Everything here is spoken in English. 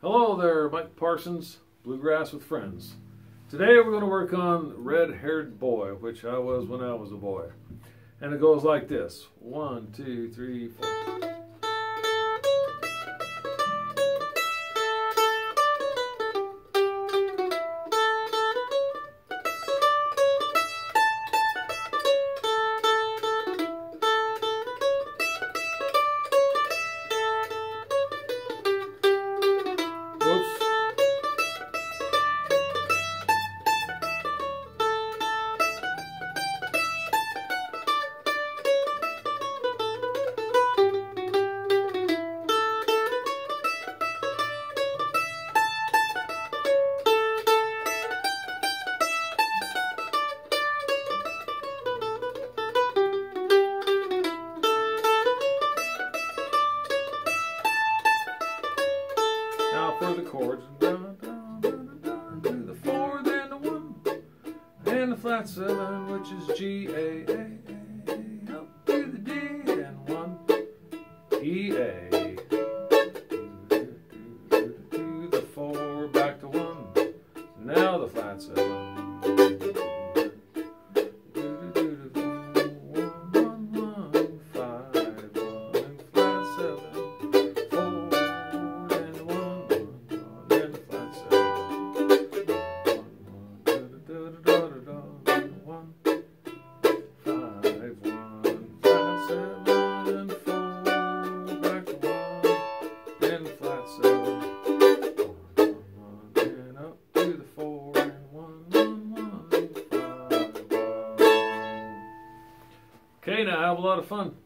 Hello there, Mike Parsons, Bluegrass with Friends. Today we're going to work on Red-Haired Boy, which I was when I was a boy. And it goes like this. 1, 2, 3, 4. Now for the chords, do the 4, then the 1, and the flat 7, which is G, A, A, up to the D, and 1, E, A, to the 4, back to 1, now the flat 7. Okay, now have a lot of fun.